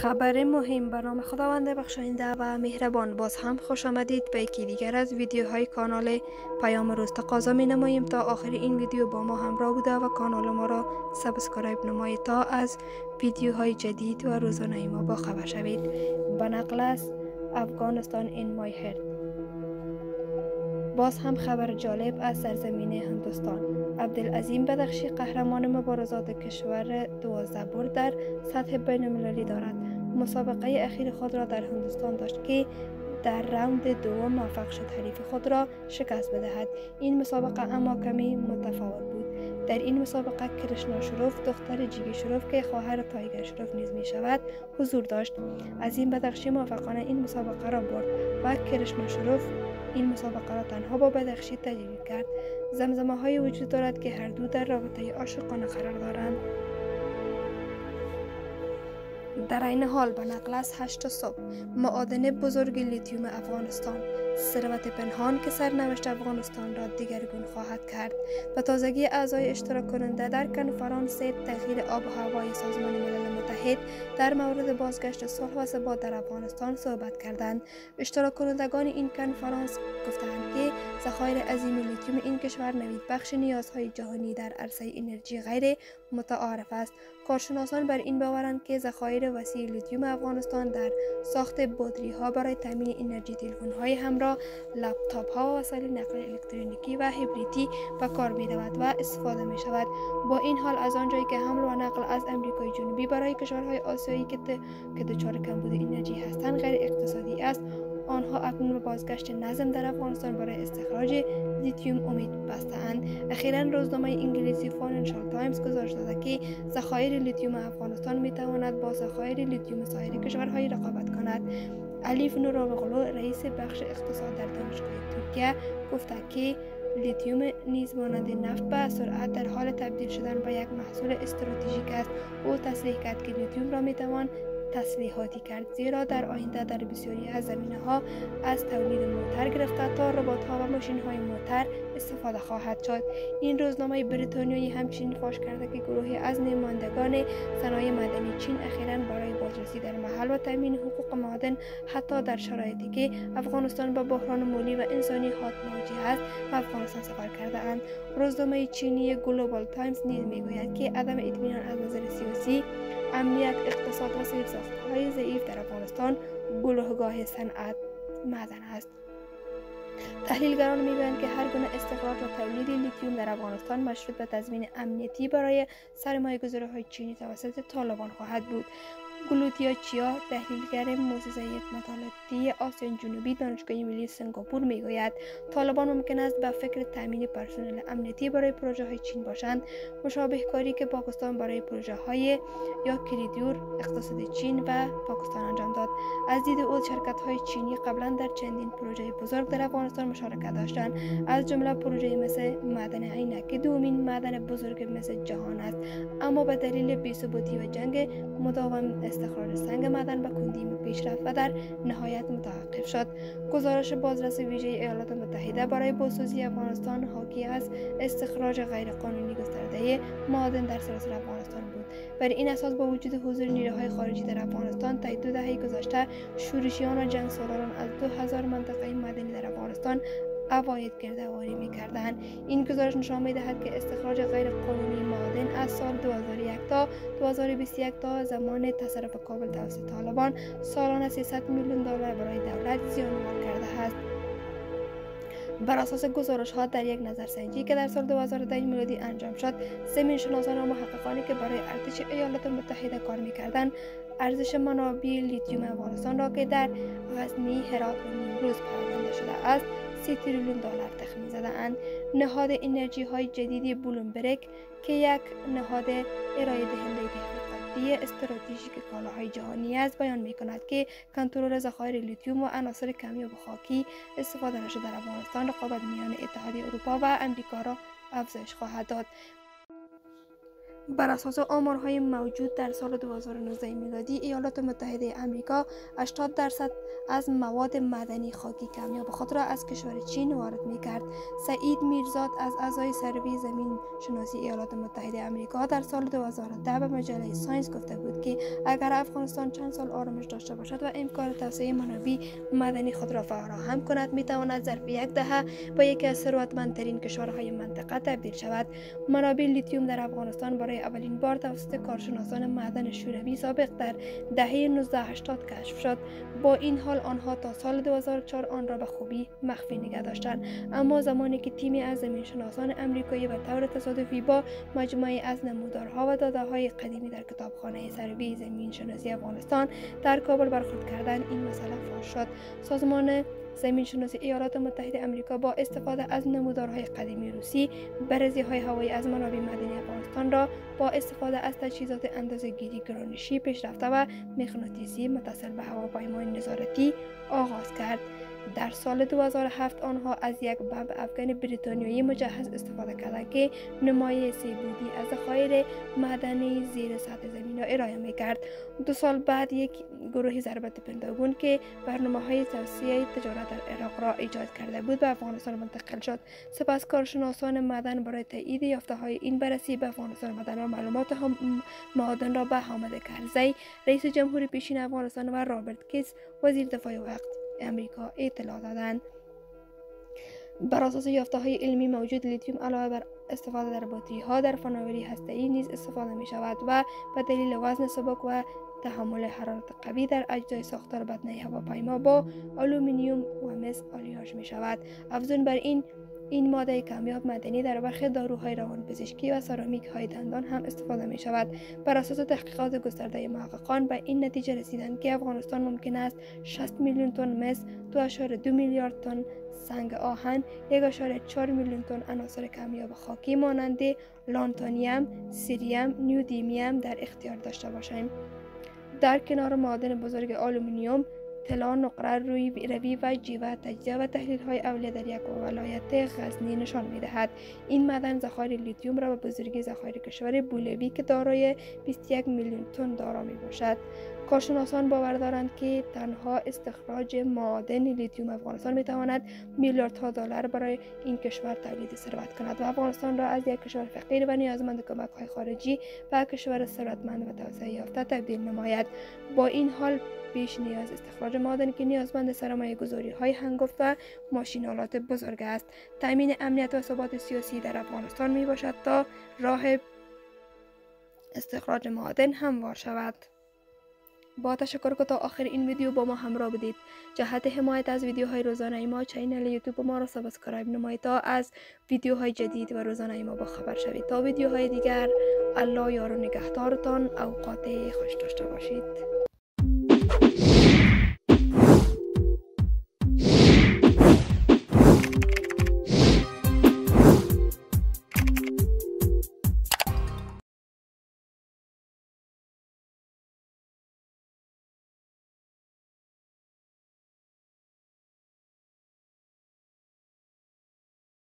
خبر مهم به نام خداوند بخشاینده و مهربان. باز هم خوش آمدید به یکی دیگر از ویدیوهای کانال پیام روز. تقاضا می نماییم تا آخر این ویدیو با ما همراه بوده و کانال ما را سابسکرایب نمایید تا از ویدیوهای جدید و روزانه ما با خبر شوید. به نقل از افغانستان in my head. باز هم خبر جالب از سرزمین هندوستان. عبدالعظیم بدخشی قهرمان مبارزات کشور 12 برد در سطح بین‌المللی دارد. مسابقه اخیر خود را در هندوستان داشت که در راند دوم موفق شد حریف خود را شکست بدهد. این مسابقه اما کمی متفاوت بود. در این مسابقه کرشنا شروف دختر جیگی شروف که خواهر تایگر شروف نیز می شود حضور داشت. عظیم بدخشی موفقانه این مسابقه را برد و کرشنا شروف این مسابقه را تنها با بدخشی تجربه کرد. زمزمه های وجود دارد که هر دو در رابطه عاشقانه قرار دارند. در این حال به نقل از 8 صبح معادن بزرگ لیتیوم افغانستان، ثروت پنهان که سرنوشت افغانستان را دگرگون خواهد کرد. به تازگی اعضای اشتراک کننده در کنفرانس تغییر آب و هوای سازمان ملل متحد در مورد بازگشت صلح و ثبات در افغانستان صحبت کردند. اشتراک کنندگان این کنفرانس گفتند که ذخایر عظیم لیتیوم این کشور نوید بخش نیازهای جهانی در عرصه انرژی غیر متعارف است. کارشناسان بر این باورند که ذخایر وسیع لیتیوم افغانستان در ساخت بطری ها برای تامین انرژی تلفن های همراه، لپتاپ ها و وسایل نقل الکترونیکی و هیبریدی به کار می رود و استفاده می شود. با این حال از آنجایی که حمل و نقل از امریکای جنوبی برای کشورهای آسیایی که دچار کمبود انرژی هستند غیر اقتصادی است، آنها اکنون به بازگشت نظم در افغانستان برای استخراج لیتیوم امید بسته‌اند. اخیراً روزنامه انگلیسی فاینانشال تایمز گزارش داده که ذخایر لیتیوم افغانستان میتواند با ذخایر لیتیوم سایر کشورهای رقابت کند. الیف نوراوغلو رئیس بخش اقتصاد در دانشگاه ترکیه گفته که لیتیوم نیز مانند نفت به سرعت در حال تبدیل شدن به یک محصول استراتژیک است. او تصریح کرد که لیتیوم را میتوان تسلیحاتی کرد، زیرا در آینده در بسیاری از زمینه‌ها از تولید موتر گرفته تا ربات‌ها و ماشین‌های موتر استفاده خواهد شد. این روزنامه بریتانیایی همچنین فاش کرده که گروهی از نمایندگان صنایع مدنی چین اخیراً برای بازرسی در محل و تامین حقوق معادن حتی در شرایطی که افغانستان با بحران مالی و انسانی مواجه است و افغانستان سفر کرده اند. روزنامه چینی گلوبال تایمز نیز میگوید که عدم اطمینان از نظر سیاسی، امنیت، اقتصاد و زیرساخت‌های ضعیف در افغانستان گلوگاه صنعت معدن است. تحلیلگران میگویند که هر گونه استخراج و تولید لیتیوم در افغانستان مشروط به تضمین امنیتی برای سرمایه‌گذاری‌های چینی توسط طالبان خواهد بود. گلوتیا چیا، تحلیلگر موسسه مطالعاتی آسیا جنوبی دانشگاه ملی سنگاپور میگوید طالبان ممکن است به فکر تامین پرسنل امنیتی برای پروژه های چین باشند. مشابه کاری که پاکستان برای پروژه های یا کریدور اقتصاد چین و پاکستان انجام داد. از دید او شرکت های چینی قبلا در چندین پروژه بزرگ در افغانستان مشارکت داشتند، از جمله پروژه مثل معدن عینک که دومین معدن بزرگ مثل جهان است، اما به دلیل بی‌ثباتی و جنگ مداوم استخراج سنگ معدن به کندی پیش رفت و در نهایت متوقف شد. گزارش بازرس ویژه ایالات متحده برای بازسازی افغانستان حاکی از استخراج غیرقانونی گسترده معادن در سراسر افغانستان بود. بر این اساس با وجود حضور نیروهای خارجی در افغانستان تا 2 دهه گذشته شورشیان و جنگسالاران از 2000 منطقه معدنی در افغانستان عواید گرده‌آوری می‌کردند. این گزارش نشان می‌دهد که استخراج غیر قانونی معادن از سال 2001 تا 2021 تا زمان تصرف کابل توسط طالبان سالانه 300 میلیون دلار برای دولت زیانمار کرده است. بر اساس گزارش‌ها در یک نظرسنجی که در سال 2010 میلادی انجام شد، زمین‌شناسان و محققانی که برای ارتش ایالات متحده کار می‌کردند، ارزش منابع لیتیوم افغانستان را که در غزنی، هرات و نیمروز پرونده شده است 30 تریلیون دلار تخمین زده‌اند. نهاد انرژی های جدیدی بلومبرگ که یک نهاد ارائه دهنده تحقیقاتی استراتژیک کالاهای جهانی است بیان می‌کند که کنترل ذخایر لیتیوم و عناصر کمیاب و خاکی استفاده نشده در افغانستان رقابت میان اتحادیه اروپا و امریکا را افزایش خواهد داد. بر اساس آمارهای موجود در سال 2019 میلادی ایالات متحده آمریکا 80% از مواد معدنی خاکی کمیاب خود را از کشور چین وارد می‌کرد. سعید میرزاد از اعضای سروی زمین شناسی ایالات متحده آمریکا در سال 2010 به مجله ساینس گفته بود که اگر افغانستان چند سال آرامش داشته باشد و امکان توسعه منابع معدنی خود را فراهم کند می‌تواند ظرف یک دهه به یکی از ثروتمندترین کشورهای منطقه تبدیل شود. منابع لیتیوم در افغانستان برای اولین بار توسط کارشناسان معدن شوروی سابق در دهه 1980 کشف شد. با این حال آنها تا سال 2004 آن را به خوبی مخفی نگه داشتند، اما زمانی که تیمی از زمینشناسان آمریکایی به طور تصادفی با مجموعه از نمودارها و داده‌های قدیمی در کتابخانه سروی زمین شناسی افغانستان در کابل برخورد کردند، این مسئله فاش شد. سازمان زمین شناسی ایالات متحده آمریکا با استفاده از نمودارهای قدیمی روسی بررسی‌های هوایی از منابع معدنی افغانستان را با استفاده از تجهیزات اندازه‌گیری گرانشی پیشرفته و مغناطیسی متصل به هواپیمای نظارتی آغاز کرد. در سال 2007 آنها از یک بمب افغان بریتانیایی مجهز استفاده کردند که نمایش سه‌بعدی از ذخایر معدنی زیر سطح زمین را ارائه می‌کرد. 2 سال بعد یک گروه ضربت پنتاگون که برنامه‌های توسعه تجارت در عراق را ایجاد کرده بود به افغانستان منتقل شد. سپس کارشناسان معدن برای تایید یافته‌های این بررسی به افغانستان آمدند و معلومات معادن را به حامد کرزی رئیس جمهور پیشین افغانستان و رابرت کیتس وزیر دفاع وقت امریکا اطلاع دادند. بر اساس یافته‌های علمی موجود، لیتیوم علاوه بر استفاده در باتری‌ها در فناوری هسته‌ای نیز استفاده می‌شود و به دلیل وزن سبک و تحمل حرارت قوی در اجزای ساختار بدنه هواپیما با آلومینیوم و مس آلیاژ می‌شود. افزون بر این ماده کمیاب معدنی در برخی داروهای روانپزشکی و سرامیک های دندان هم استفاده می شود. بر اساس تحقیقات گسترده محققان به این نتیجه رسیدند که افغانستان ممکن است 60 میلیون تن مس، 2.2 میلیارد تن سنگ آهن، 1.4 میلیون تن عناصر کمیاب خاکی مانند لانتانیم، سیریم، نیودیمیم در اختیار داشته باشیم. در کنار معادن بزرگ آلومینیوم، طلا، نقره، روی و جیوه تجزیه و تحلیل های اولیه در یک ولایت غزنی نشان می دهد. این معدن ذخایر لیتیوم را به بزرگی ذخایر کشور بولیوی که دارای 21 میلیون تن دارا می باشد. کارشناسان باور دارند که تنها استخراج معادن لیتیوم افغانستان می تواند میلیاردها دلار برای این کشور تولید ثروت کند و افغانستان را از یک کشور فقیر و نیازمند کمک های خارجی به کشور ثروتمند و توسعه یافته تبدیل نماید. با این حال پیش نیاز استخراج معادن که نیازمند سرمایه گذاری های هنگفت و ماشینالات بزرگ است. تامین امنیت و ثبات سیاسی در افغانستان می باشد تا راه استخراج معادن هموار شود. با تشکر که تا آخر این ویدیو با ما همراه بودید. جهت حمایت از ویدیوهای روزانه ما چینل یوتیوب ما را سابسکرایب نمایید تا از ویدیوهای جدید و روزانه ما با خبر شوید. تا ویدیوهای دیگر، الله یار و نگهدارتان، اوقات خوش داشته باشید.